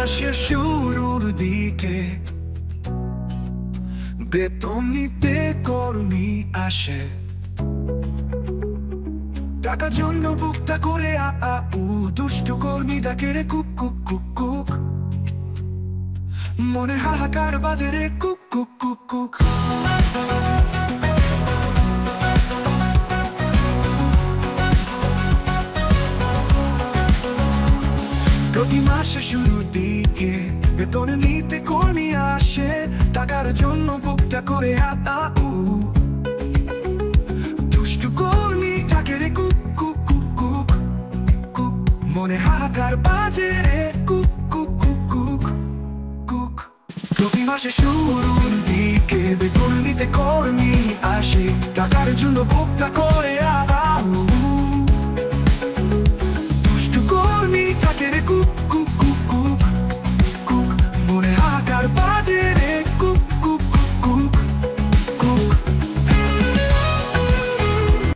মাসের শুরুর দিকে বেতন নিতে কর্মী আসে, টাকার জন্য বুকটা করে দুষ্ট কর্মী ডাকে রে কুক কুক কুক কুক, মনে হাহাকার বাজে রে কুক কুক কুক কুক। প্রতি মাসে শুরুর দিকে বেতন নিতে কর্মী আসে, টাকার জন্য বুকটা করে দুষ্টু কর্মী ডাকে রে কুক কুক কুক কুক কুক, মনে হাহাকার বাজে রে কুক কুক কুক কুক কুক। প্রতি মাসে শুরুর দিকে বেতন নিতে কর্মী আসে, টাকার জন্য বুকটা